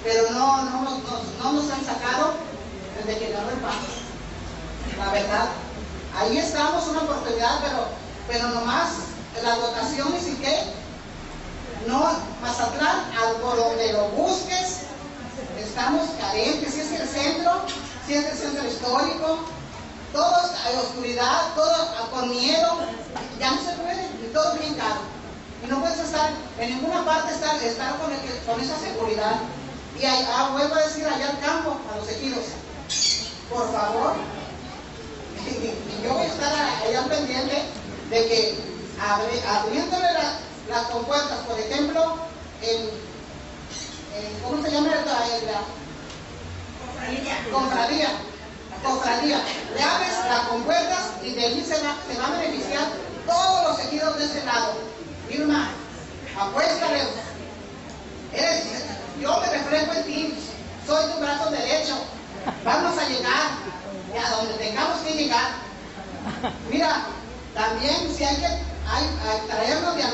pero no nos han sacado desde que ganó el PAN. La verdad, ahí estamos, una oportunidad, pero nomás las votaciones y qué, no, Mazatlán, por donde lo busques, estamos carentes. Si es el centro, si es el centro histórico, todos en oscuridad, todos con miedo, ya no se puede, y todo bien caro. Y no puedes estar en ninguna parte, estar con esa seguridad. Y vuelvo a decir allá al campo, a los ejidos, por favor, y yo voy a estar allá pendiente de que abriéndole las compuertas, por ejemplo, ¿cómo se llama la cofradía? Le abres las compuertas y de allí se va a beneficiar todos los ejidos de este lado. Irma, apuéstale. Yo me reflejo en ti, soy tu brazo derecho. Vamos a llegar a donde tengamos que llegar. Mira, también si hay que traernos de